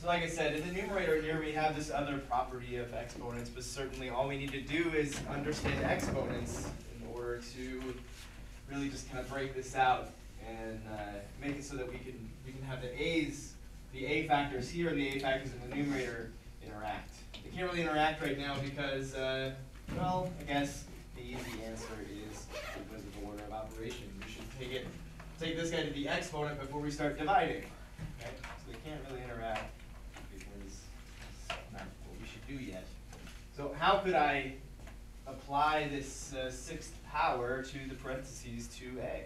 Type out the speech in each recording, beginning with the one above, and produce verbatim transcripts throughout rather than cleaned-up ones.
So like I said, in the numerator here we have this other property of exponents, but certainly all we need to do is understand exponents in order to really just kind of break this out and uh, make it so that we can we can have the a's, the a factors here and the a factors in the numerator interact. They can't really interact right now because, uh, well, I guess the easy answer is because of the order of operation. We should take it, take this guy to the exponent before we start dividing. Okay? So they can't really interact because it's not what we should do yet. So how could I apply this uh, sixth power to the parentheses two a?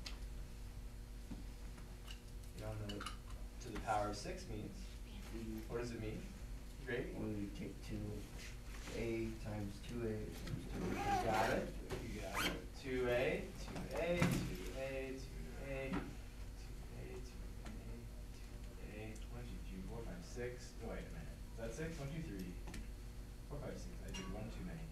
You don't know what to the power of six means. What does it mean? Great. When we take two a times two a times two a. You got it. You got it. two a, two a, two a, two a, two a, two a, two a. one, two, three, four, five, six. No, wait a minute. Is that six? one, two, three, four, five, six. I did one too many.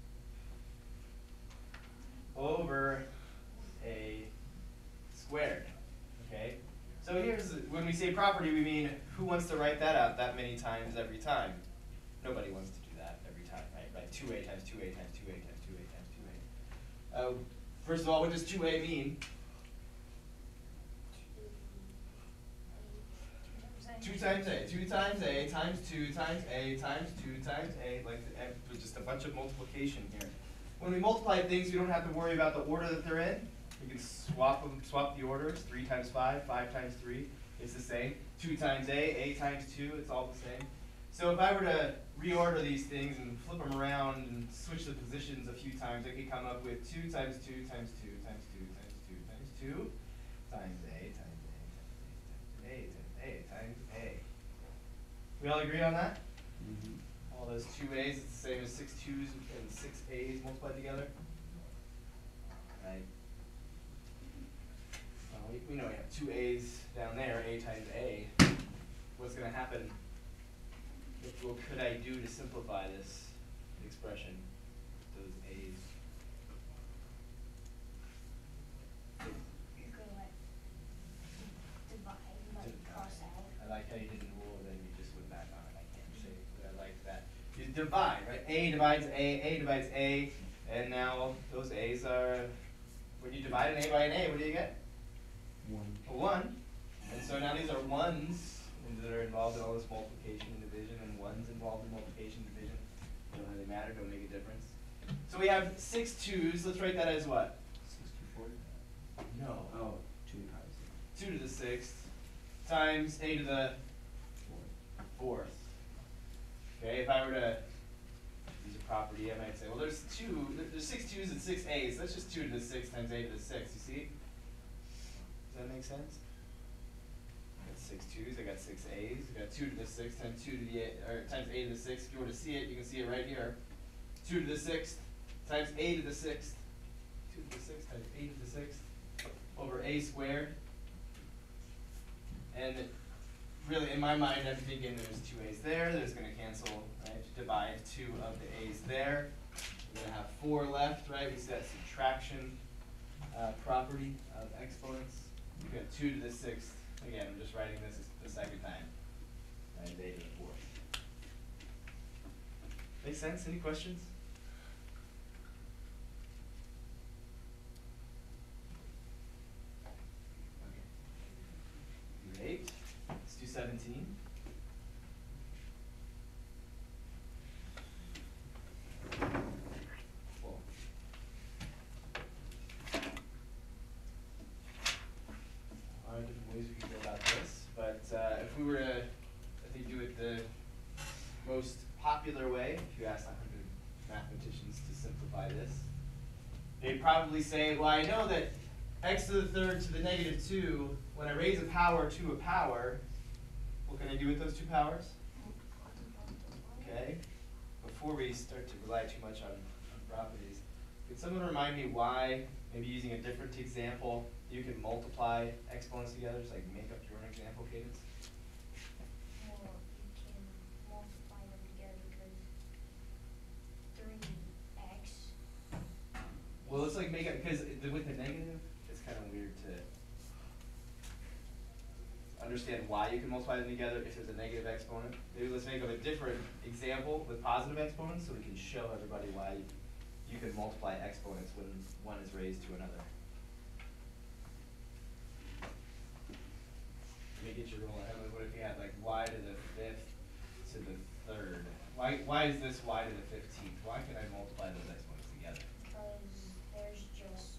Over a squared. Okay? So here's, when we say property, we mean who wants to write that out that many times every time? Nobody wants to do that every time, right? Right? two a times two a times two a times two a times two a. Uh, first of all, what does two a mean? two times a. two times a times two times a times two times a, like the, just a bunch of multiplication here. When we multiply things, we don't have to worry about the order that they're in. We can swap them, swap the orders. three times five, five times three, it's the same. two times a, a times two, it's all the same. So if I were to reorder these things and flip them around and switch the positions a few times, I could come up with two times two times two times two times two times two times a times a times a times a times a. We all agree on that? Mm-hmm. All those two a's, it's the same as six twos and six a's multiplied together. Right? Well, we, we know we have two a's down there, a times a. What's going to happen? What could I do to simplify this expression, those a's? You're going to like divide, like cross out. I like how you didn't rule it, then you just went back on it. I can't say that I like that. You divide, right? A divides A, A divides A, and now those a's are, when you divide an A by an A, what do you get? One. A one. And so now these are ones that are involved in all this multiplication and division, and ones involved in multiplication and division. Don't really matter, don't make a difference. So we have six twos. Let's write that as what? sixty-four? No. Oh, two times. two to the sixth times a to the fourth. Okay, if I were to use a property, I might say, well, there's two, there's six twos and six a's. That's just two to the sixth times a to the sixth. You see? Does that make sense? I got six twos. I got six a's. I got two to the sixth times two to the a, or times a to the sixth. If you were to see it, you can see it right here. two to the sixth times a to the sixth. two to the sixth times a to the sixth over a squared. And really, in my mind, I'm thinking there's two a's there. There's going to cancel, right? Divide two of the a's there. We're going to have four left, right? We see that subtraction uh, property of exponents. We've got two to the sixth. Again, I'm just writing this the second time. Times a to the fourth. Make sense? Any questions? Okay. Great. Let's do seventeen. Cool. A lot of different ways we can go about this, but uh, if we were to, I think, do it the most popular way, if you asked one hundred mathematicians to simplify this, they'd probably say, well, I know that x to the third to the negative two, when I raise a power to a power, what can I do with those two powers? Okay, before we start to rely too much on, on properties, could someone remind me why, maybe using a different example, you can multiply exponents together, just like make up your own example cadence? Well, you can multiply them together because three x. Well, it's like make up, because with the negative, it's kind of weird to, I understand why you can multiply them together if there's a negative exponent. Maybe let's make up a different example with positive exponents so we can show everybody why you can multiply exponents when one is raised to another. Let me get your rule. Emily, what if you had like y to the fifth to the third? Why, why is this y to the fifteenth? Why can I multiply those exponents together? Because there's just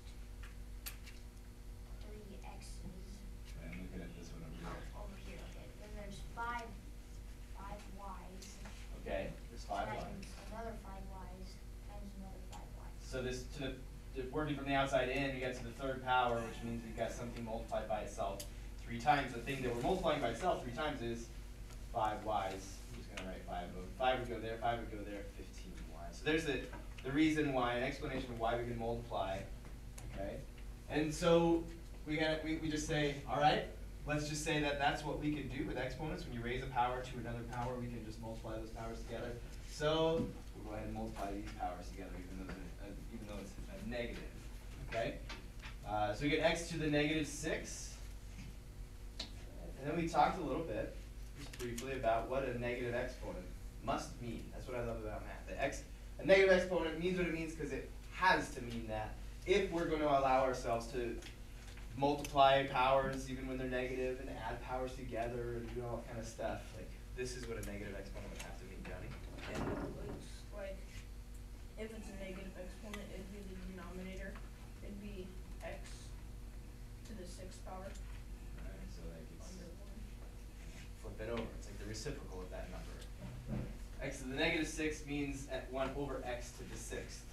three x's Okay, I'm looking at this one over here. over here, okay, then there's five, five y's. Okay, there's five times lines. another five y's times another five y's. So this, to the, to working from the outside in, we get to the third power, which means we've got something multiplied by itself three times. The thing that we're multiplying by itself three times is five y's. I'm just gonna write five of them. Five would go there, five would go there, fifteen y's. So there's the, the reason why, an explanation of why we can multiply, okay? And so we got, we, we just say, all right, let's just say that that's what we can do with exponents. When you raise a power to another power, we can just multiply those powers together. So we'll go ahead and multiply these powers together, even though, it's a, even though it's a negative, okay? Uh, so we get x to the negative six. And then we talked a little bit, just briefly, about what a negative exponent must mean. That's what I love about math. The x, a negative exponent means what it means because it has to mean that if we're going to allow ourselves to multiply powers even when they're negative and add powers together and do all that kind of stuff, like this is what a negative exponent would have to mean, Johnny. And it's like, if it's a negative exponent, it'd be the denominator. It'd be x to the sixth power Alright, so like it's under one. flip it over. It's like the reciprocal of that number. X to the negative six means at one over x to the sixth.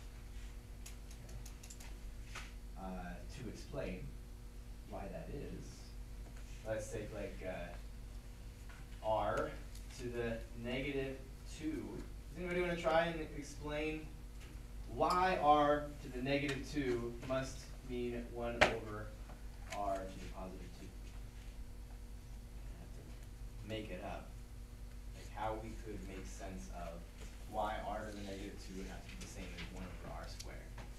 Uh, to explain why that is, let's take like uh, r to the negative two. Does anybody want to try and explain why r to the negative two must mean one over r to the positive two? I have to make it up. Like how we could make sense of why r to the negative two would have to be the same as one over r squared.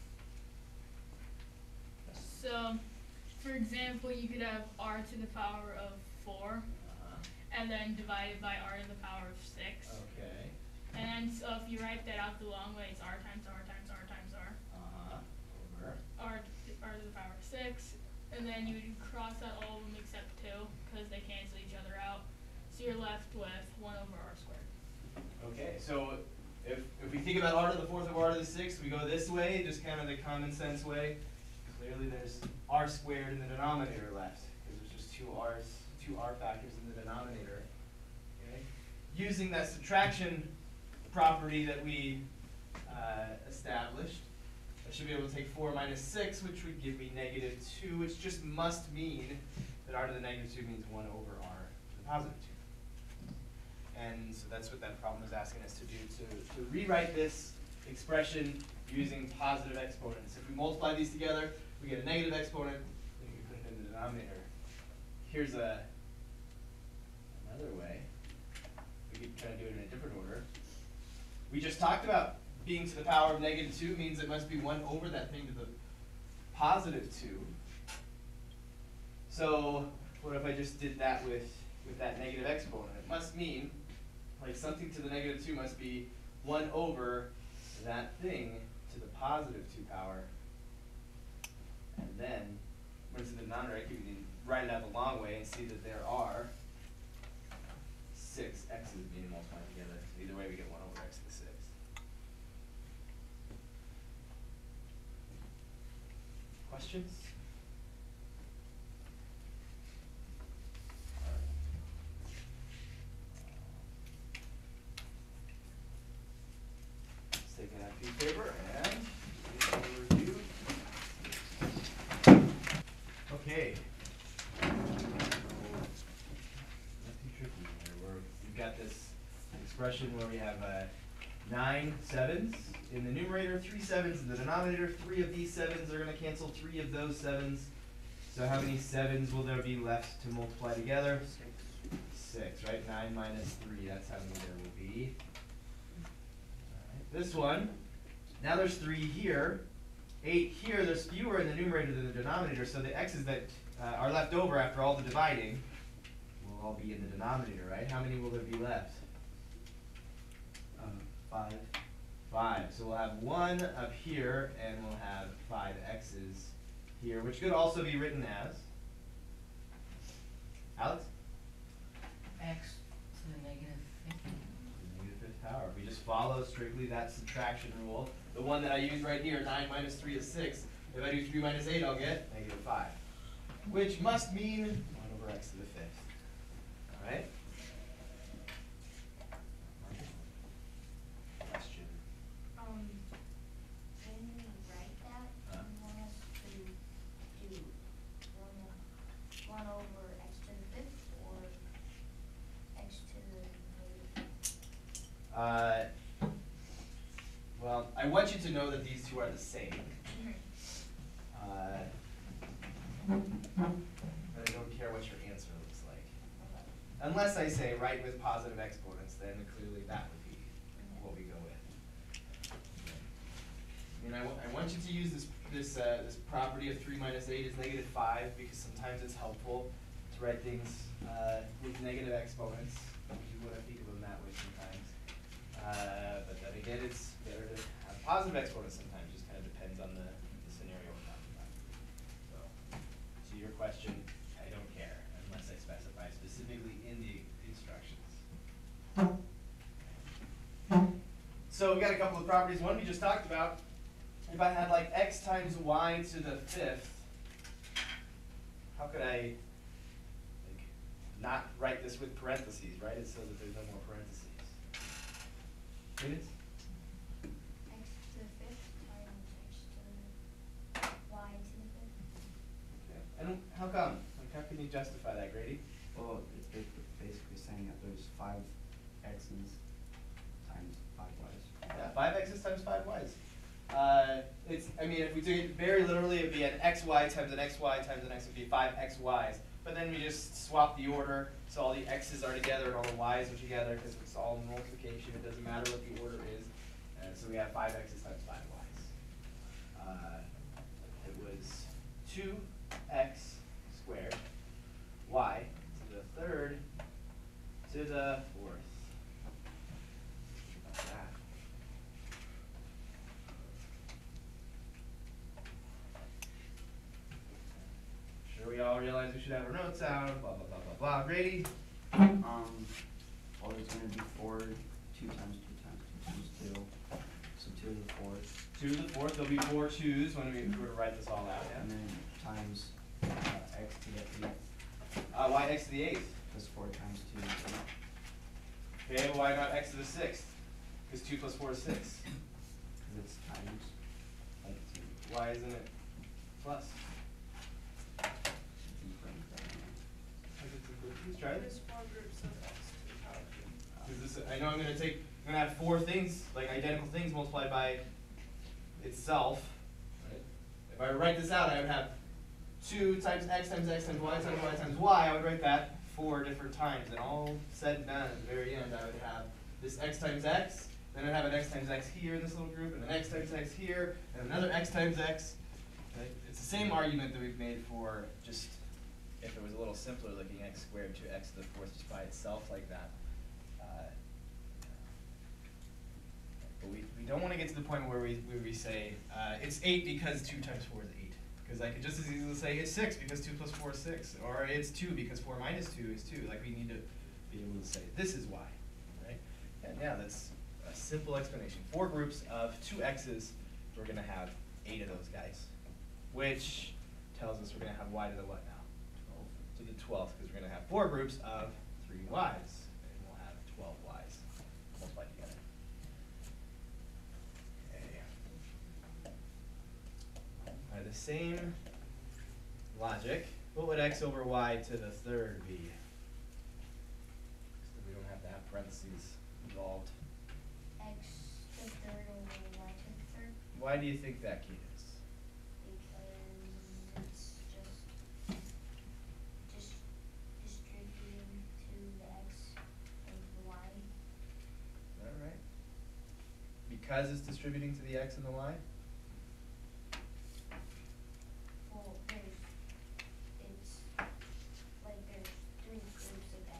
So, for example, you could have r to the power of four, Uh-huh. and then divided by r to the power of six. Okay. And so if you write that out the long way, it's r times r times r times r. Uh-huh. Over. r to, r to the power of six, and then you would cross out all of them except two, because they cancel each other out. So you're left with one over r squared. Okay, so if, if we think about r to the fourth over r to the sixth, we go this way, just kind of the common sense way. Clearly there's r squared in the denominator left, because there's just two r's, two r factors in the denominator. Okay? Using that subtraction property that we uh, established, I should be able to take four minus six, which would give me negative two, which just must mean that r to the negative two means one over r to the positive two. And so that's what that problem is asking us to do, to, to rewrite this expression using positive exponents. If we multiply these together, we get a negative exponent, then we put it in the denominator. Here's a another way. We could try to do it in a different order. We just talked about being to the power of negative two means it must be one over that thing to the positive two. So what if I just did that with, with that negative exponent? It must mean, like something to the negative two must be one over that thing to the positive two power. And then, when it's in the denominator, you can write it out the long way and see that there are six x's being multiplied together. So either way, we get one over x to the sixth. Questions? Let's take that piece of paper and do a review. Okay. Not too tricky here. We're, we've got this expression where we have uh, nine sevens in the numerator, three sevens in the denominator. Three of these sevens are going to cancel three of those sevens. So how many sevens will there be left to multiply together? Six, right? Nine minus three, that's how many there will be. All right. This one, now there's three here. Eight here, there's fewer in the numerator than the denominator, so the x's that uh, are left over after all the dividing will will all be in the denominator, right? How many will there be left? Um, five. Five. So we'll have one up here, and we'll have five x's here, which could also be written as. Alex? X to the negative fifty. Negative fifth power. If we just follow strictly that subtraction rule, the one that I use right here, nine minus three is six. If I do three minus eight, I'll get negative five, which must mean one over x to the fifth. All right? Question. Um, when we write that, Huh? you want us to do one, one over x to the fifth or x to the negative? Uh, well, I want you to know that these two are the same. Uh, but I don't care what your answer looks like. Unless I say write with positive exponents, then clearly that would be what we go with. I mean, I, w I want you to use this this uh, this property of three minus eight is negative five because sometimes it's helpful to write things uh, with negative exponents. You want to think of them that way sometimes. Uh, but then again, it's better to have positive exponents sometimes. Just kind of depends on the, the scenario we're talking about. So, to your question, I don't care unless I specify specifically in the instructions. So we got a couple of properties. One we just talked about. If I had like x times y to the fifth, how could I like not write this with parentheses, right? It's so that there's no more parentheses. Minutes? X to the fifth times x to the y to the fifth. Okay. And how come? Like, how can you justify that, Grady? Well, it's ba- basically saying that there's five x's times five y's. Yeah, five x's times five y's. Uh, it's, I mean, if we took it very literally, it'd be an xy times an xy times an x would be five xy's. But then we just swap the order, so all the x's are together and all the y's are together, because it's all multiplication. It doesn't matter what the order is. And so we have five x's times five y's. Uh, it was two x squared y to the third to the fourth. Think about that. Sure, we all realize we should have our notes out, blah, blah, blah, blah, blah. Grady? Um, well, there's gonna be four, two times two times two times two, so two to the fourth, Two to the fourth, there'll be four twos when we were to write this all out, and yeah? then times, uh, x to the eighth, Uh, why x to the eighth? plus four times two is eight, Okay, why not x to the sixth? Because two plus four is six. cause it's times, like, two, Why isn't it plus? it's in parentheses. Let's try it. There's four groups of x to the power two. Is this, I know I'm gonna take, I'm gonna have four things, like identical things multiplied by itself, right? If I write this out, I would have two times x times x times y times y times y, I would write that four different times, and all said and done, at the very end, I would have this x times x, then I'd have an x times x here in this little group, and an x times x here, and another x times x. Right? It's the same argument that we've made for just, if it was a little simpler, looking x squared to x to the fourth just by itself like that. Uh, But we, we don't want to get to the point where we, where we say, uh, it's eight because two times four is eight. Because I could just as easily say it's six because two plus four is six. Or it's two because four minus two is two. Like we need to be able to say, this is why, right? And yeah, that's a simple explanation. Four groups of two x's, we're going to have eight of those guys. Which tells us we're going to have y to the what now? twelve. To the twelfth, because we're going to have four groups of three y's. And we'll have twelve y's multiplied together. By the same logic, what would x over y to the third be? So we don't have to have parentheses involved. X to the third over y to the third, Why do you think that, Key is? because it's just, just distributing to the x and the y. Is that right? Because it's distributing to the x and the y? Well, there's, it's, like, there's three groups of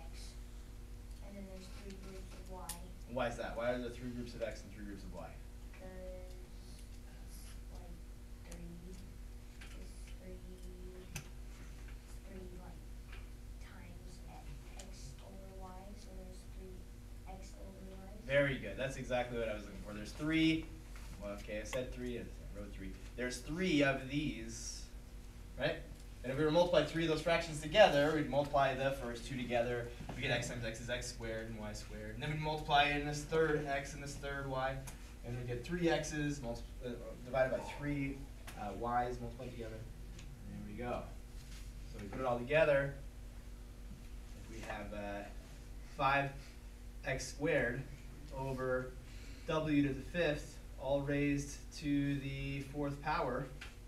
Why is that? Why are there three groups of x and three groups of y? Cause like three is three, three like times e- x over y, so there's three x over y. Very good. That's exactly what I was looking for. There's three. Well, okay, I said three. I wrote three. There's three of these, right? And if we were to multiply three of those fractions together, we'd multiply the first two together. We get x times x is x squared and y squared. And then we'd multiply in this third x and this third y. And we get three x's multi uh, divided by three uh, y's multiplied together. And there we go. So we put it all together. If we have uh, five x squared over w to the fifth, all raised to the fourth power.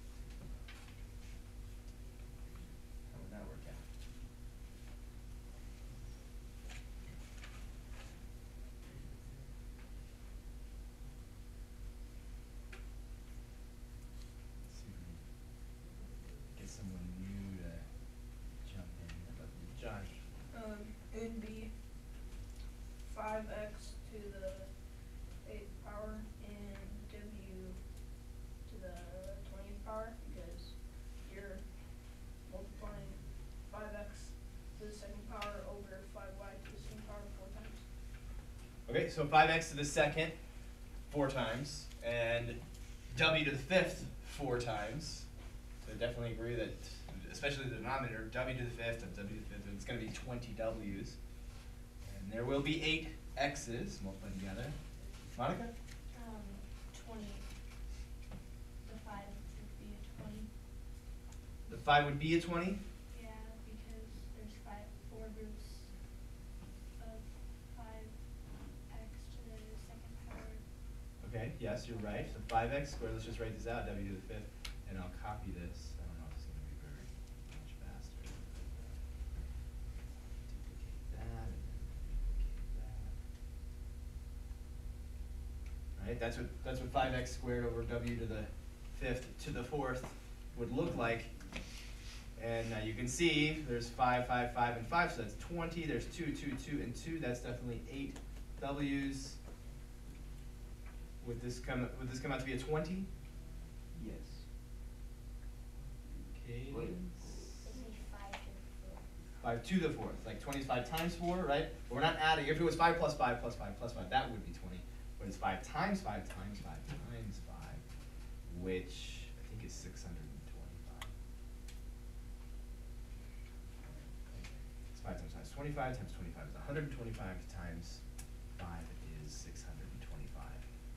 How would that work out? Let's see if we can get someone new to jump in. How about Josh? Um, it would be five x to the eighth power and w to the twentieth power, because you're multiplying five x to the second power over five y to the second power four times. Okay, so five x to the second four times, and w to the fifth four times. So I definitely agree that, especially the denominator, w to the fifth of w to the fifth, it's going to be twenty w's. And there will be eight x's multiplied together. Monica? Um, twenty, the five would be a twenty. The five would be a twenty? Yeah, because there's five, four groups of five x to the second power. Okay, yes, you're right. So five x squared, let's just write this out, w to the fifth, and I'll copy this. I don't know if it's going to be very much faster. Duplicate that, and then duplicate that. Right, that's what, that's what five x squared over w to the fifth to the fourth would look like. And now you can see there's five, five, five, and five, so that's twenty. There's two, two, two, and two. That's definitely eight w's. Would this come? Would this come out to be a twenty? Yes. Okay. Wait. It'd be five to the fourth. Five to the fourth. Like twenty is five times four, right? But we're not adding. If it was five plus five plus five plus five, that would be twenty. But it's five times five times five times five, which I think is six hundred and twenty-five. It's five times five is twenty-five times twenty-five is one hundred and twenty-five times five is six hundred and twenty-five.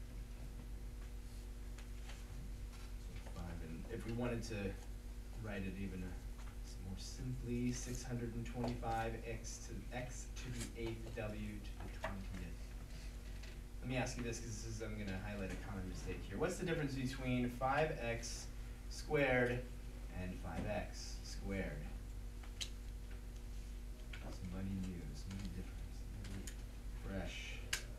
So five, and if we wanted to write it even uh, s- more simply, six hundred and twenty-five x to x to the eighth w to the twentieth. Let me ask you this, because this is, I'm going to highlight a common mistake here. What's the difference between five x squared and five x squared? Somebody new, somebody different, somebody fresh.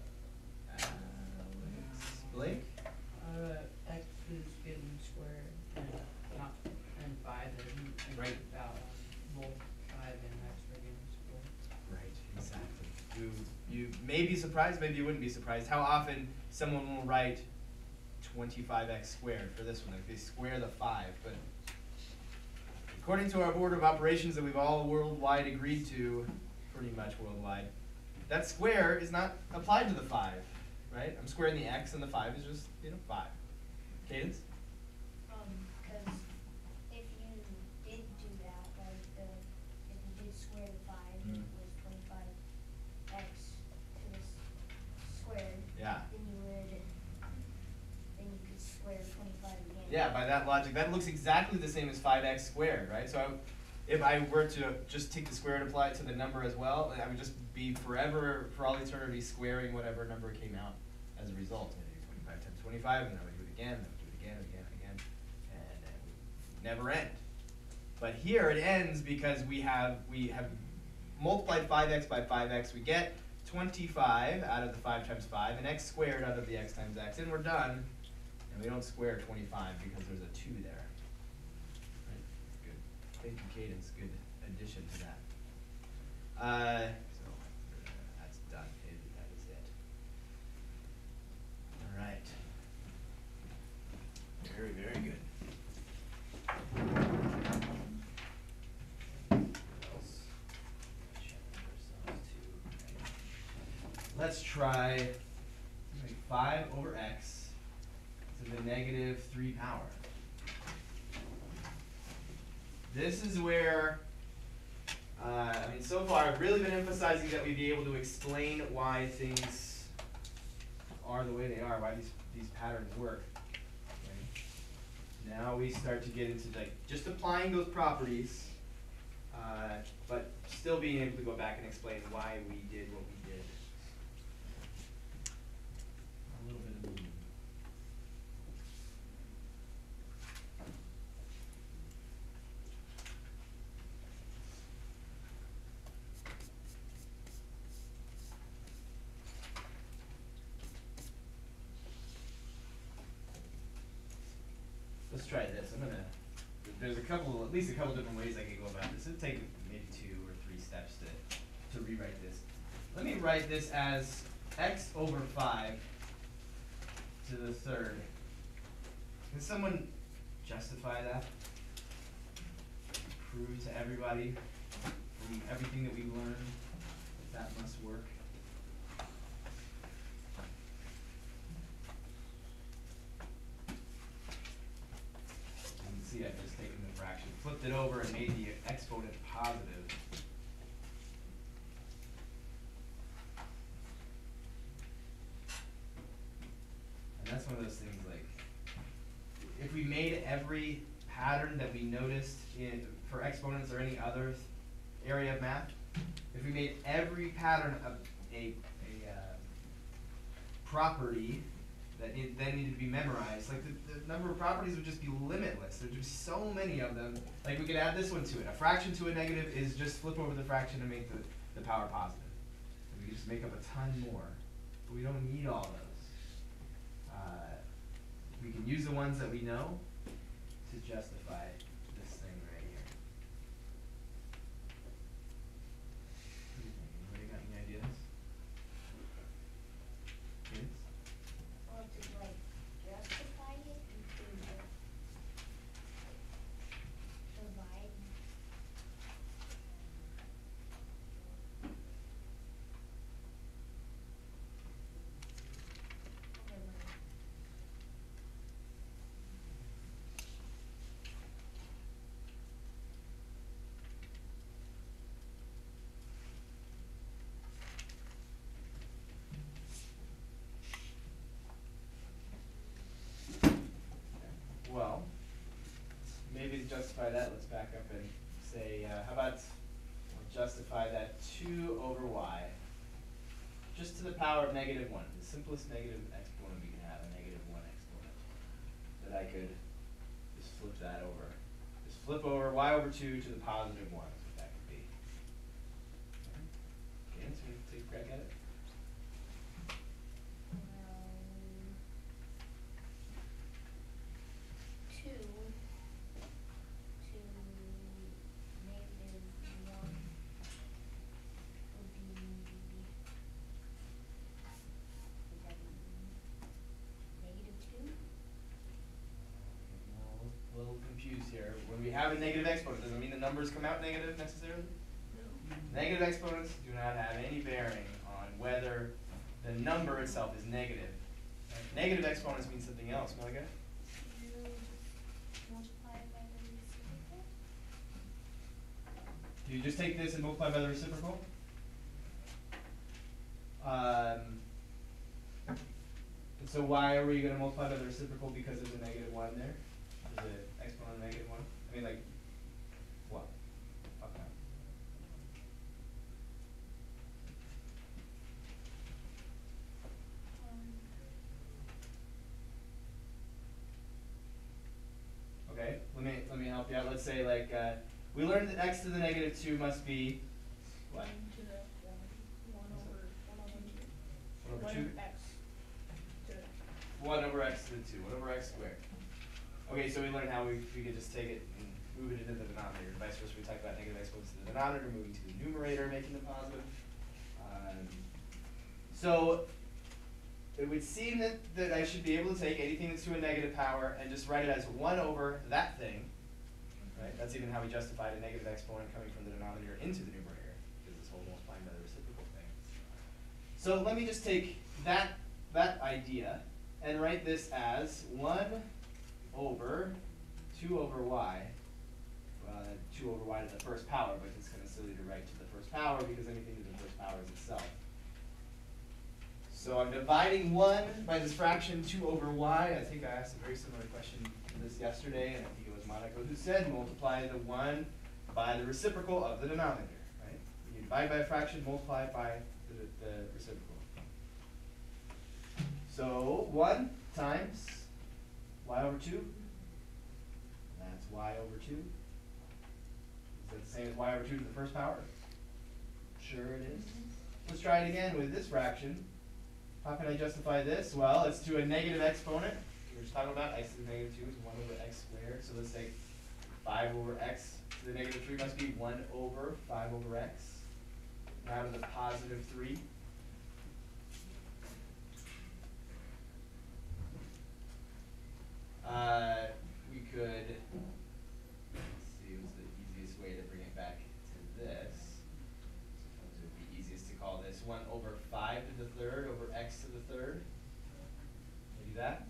Alex Blake? Uh, x is getting squared and not, and five isn't, and Right. about both five and x are getting squared. Right, exactly. You you may be surprised, maybe you wouldn't be surprised, how often someone will write twenty-five x squared for this one. Like they square the five, but according to our order of operations that we've all worldwide agreed to, pretty much worldwide, that square is not applied to the five, right? I'm squaring the x and the five is just, you know, five. Cadence? Um, cause if you did do that, like the, if you did square the five, and it Mm. was twenty-five x to the s- squared, Yeah. then you would, then you could square twenty-five again. Yeah, by that logic, that looks exactly the same as five x squared, right? So I, if I were to just take the square and apply it to the number as well, I would just be forever, for all eternity, squaring whatever number came out as a result. I do twenty-five times twenty-five, and then I would do it again, then I would do it again, again, again, and it would never end. But here it ends because we have we have multiplied five x by five x. We get twenty-five out of the five times five, and x squared out of the x times x, and we're done. And we don't square twenty-five because there's a two there. Right? Good. Thank you, Cadence. Good addition to that. Uh, so uh, that's done. It, that is it. let's try like five over x to the negative three power. This is where, uh, I mean, so far I've really been emphasizing that we be able to explain why things are the way they are, why these, these patterns work. Okay. Now we start to get into like just applying those properties, uh, but still being able to go back and explain why we did what we did. A little bit of movement. Let's try this. I'm gonna, there's a couple, at least a couple different ways I could go about this. It'll take maybe two or three steps to, to rewrite this. Let me write this as x over five to the third. Can someone justify that? Prove to everybody, from everything that we've learned, that that must work? See, I've just taken the fraction, flipped it over, and made the exponent positive. And that's one of those things, like, if we made every pattern that we noticed in for exponents or any other th area of math, if we made every pattern of a, a uh, property that need, then needed to be memorized, like the, the number of properties would just be limitless. There'd just be so many of them. Like we could add this one to it. A fraction to a negative is just flip over the fraction and make the, the power positive. And we could just make up a ton more. But we don't need all those. Uh, we can use the ones that we know to justify this thing right here. What do you think? Anybody got any ideas? Kids? Or to like justify it, you could like divide. Never mind. Well, maybe to justify that, let's back up and say, uh, how about we'll justify that two over y, just to the power of negative one, the simplest negative exponent we can have, a negative one exponent, that I could just flip that over. Just flip over y over two to the positive one, is what that could be. Okay, so we take a crack at it. Um, two to negative one would be, would that be negative two? A little confused here. When we have a negative exponent, doesn't mean the numbers come out negative necessarily. Negative exponents do not have any bearing on whether the number itself is negative. Negative exponents mean something else, Malika? You multiply it by the reciprocal? Do you just take this and multiply by the reciprocal? Um, and so why are we going to multiply by the reciprocal? Because there's a negative one there? There's an exponent of negative one? I mean, like, what? Okay. Okay, let me let me help you out. Let's say like uh, we learned that x to the negative two must be what? One to the one, one over, one over two. One over One two? over x to the One over x to the two. One over x squared. Okay, so we learned how we we could just take it and move it into the denominator. Vice versa, we talked about negative exponents to the denominator, moving to the numerator, making them positive. Um, so it would seem that, that I should be able to take anything that's to a negative power and just write it as one over that thing. Right? That's even how we justified a negative exponent coming from the denominator into the numerator, because this whole multiplying by the reciprocal thing. So let me just take that, that idea and write this as one over two over y. Well, uh, two over y to the first power, but it's kind of silly to write to the first power because anything to the first power is itself. So I'm dividing one by this fraction two over y. I think I asked a very similar question to this yesterday, and I think it was Monaco who said multiply the one by the reciprocal of the denominator, right? You divide by a fraction, multiply it by the, the reciprocal. So one times y over two, that's y over two. Is that the same as y over two to the first power? Sure it is. Let's try it again with this fraction. How can I justify this? Well, it's to a negative exponent. We were just talking about x to the negative two is one over x squared. So let's say five over x to the negative three must be one over five over x. Now to the positive three. Uh, we could, let's see, what's the easiest way to bring it back to this? Suppose it would be easiest to call this one over five to the third over x to the third. Can we do that?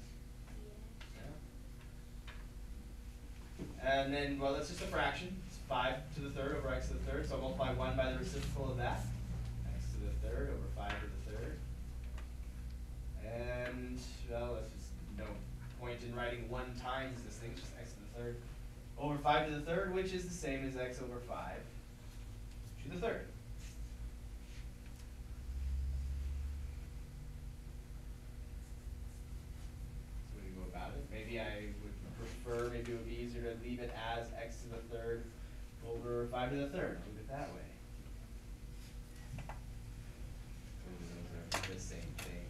Yeah. And then, well, that's just a fraction. It's five to the third over x to the third, so I'll multiply one by the reciprocal of that. X to the third over five to the third. And, well, let's just, no point in writing one times this thing, it's just x to the third over five to the third, which is the same as x over five to the third. So what do you go about it? Maybe I would prefer, maybe it would be easier to leave it as x to the third over five to the third. Leave it that way. Those are the same thing.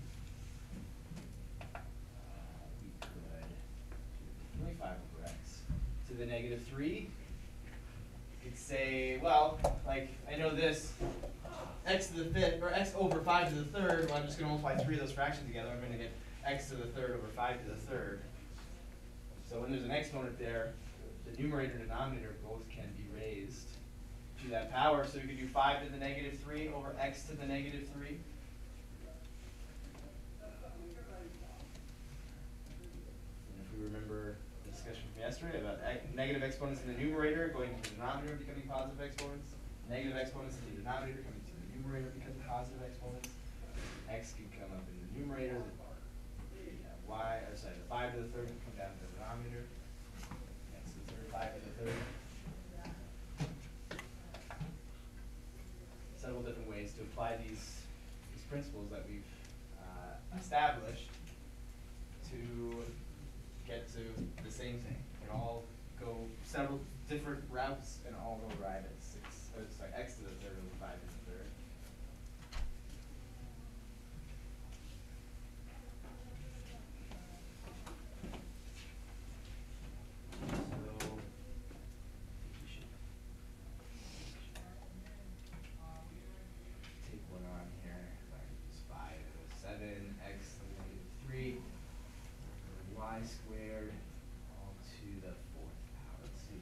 five over x to the negative three. You could say, well, like, I know this, x to the fifth, or x over five to the third, well, I'm just going to multiply three of those fractions together. I'm going to get x to the third over five to the third. So when there's an exponent there, the numerator and denominator both can be raised to that power. So we could do five to the negative three over x to the negative three. And if we remember discussion from yesterday about negative exponents in the numerator going to the denominator becoming positive exponents, negative exponents in the denominator coming to the numerator because of positive exponents. X can come up in the numerator, the y, or sorry, the five to the third can come down to the denominator. X to the third, five to the third. Several different ways to apply these these principles that we've uh, established to get to the same thing. It can all go several different routes and all will arrive at six, or sorry, x to the third over five to the third. So we should take one on here. It's five, seven, x to the negative three. Y squared all to the fourth power. Let's see.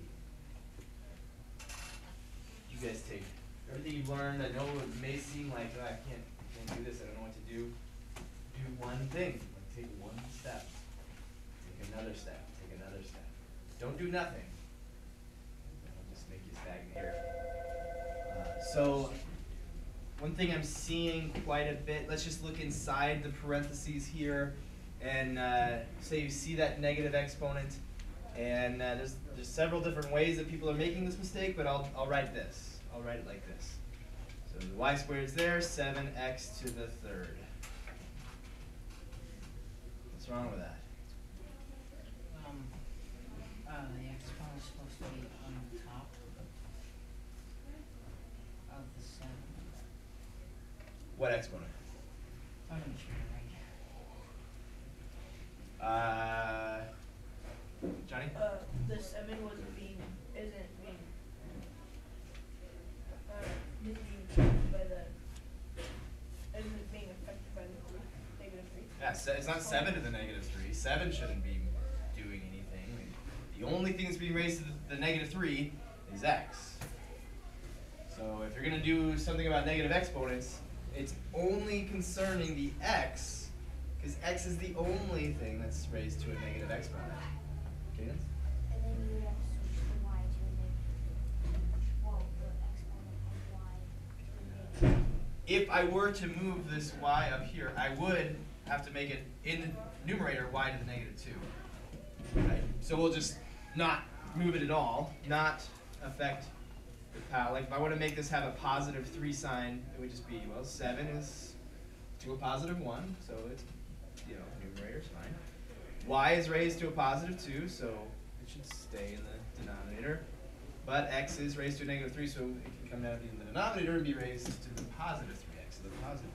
You guys take everything you've learned. I know it may seem like oh, I can't, can't do this. I don't know what to do. Do one thing. Like take one step. Take another step. Take another step. Don't do nothing. That'll just make you stagnant here. Uh, so one thing I'm seeing quite a bit. Let's just look inside the parentheses here. And uh, say you see that negative exponent, and uh, there's there's several different ways that people are making this mistake, but I'll I'll write this. I'll write it like this. So the y squared is there, seven x to the third. What's wrong with that? Um, uh, the exponent is supposed to be on the top of the seven. What exponent? I'm not sure, right? Uh, Johnny? Uh, the seven wasn't being, isn't being, uh, isn't being affected by the, isn't being affected by the three, negative three. Yeah, se- it's not seven to the negative three. Seven shouldn't be doing anything. I mean, the only thing that's being raised to the, the negative three is x. So if you're going to do something about negative exponents, it's only concerning the x, because x is the only thing that's raised to a negative exponent. Cadence? And then you would have to switch the y to a negative, well, the exponent of y to a negative. If I were to move this y up here, I would have to make it in the numerator y to the negative two. Right? So we'll just not move it at all, not affect the power. Like if I want to make this have a positive three sign, it would just be, well, seven is to a positive one, so it's, you know, numerator's fine. Y is raised to a positive two, so it should stay in the denominator. But x is raised to a negative three, so it can come down in the denominator and be raised to the positive three x, so the positive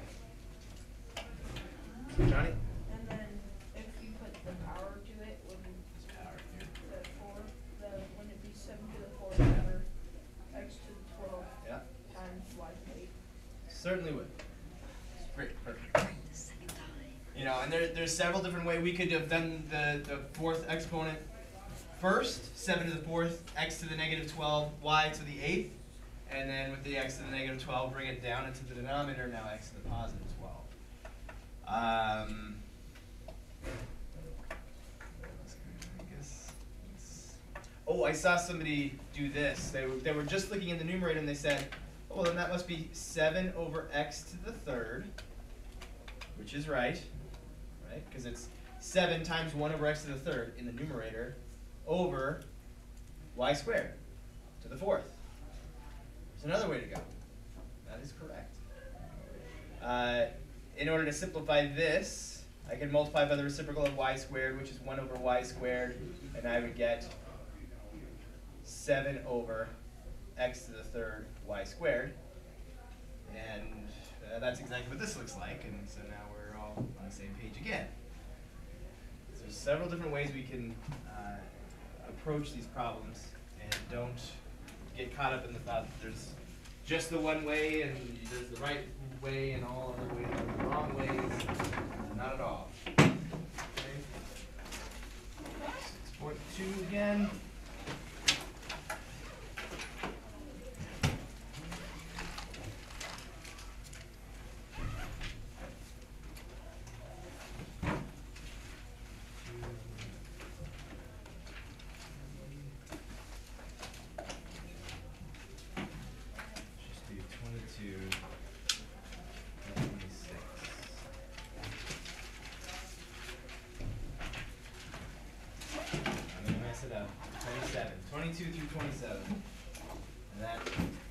three. Johnny? And then if you put the power to it, wouldn't This power here. the four, the, wouldn't it be seven to the fourth over x to the twelve Yeah, times y to eight? certainly would. Great, perfect. You know, and there, there's several different ways we could have done the, the fourth exponent first, seven to the fourth, x to the negative twelve, y to the eighth, and then with the x to the negative twelve, bring it down into the denominator, now x to the positive twelve. Um, I guess it's- oh, I saw somebody do this. They were, they were just looking in the numerator and they said, oh, well, then that must be seven over x to the third, which is right, right? Because it's seven times one over x to the third in the numerator over y squared to the fourth. There's another way to go. That is correct. Uh, in order to simplify this, I can multiply by the reciprocal of y squared, which is one over y squared, and I would get seven over x to the third y squared. And uh, that's exactly what this looks like, and so now we're all on the same page again. So there's several different ways we can uh, approach these problems, and don't get caught up in the thought that there's just the one way and there's the right way and all other ways are the wrong ways. Not at all. Okay. six point two again. Just be twenty-two, twenty-six. I'm gonna mess it up. twenty-seven. twenty-two through twenty-seven. And that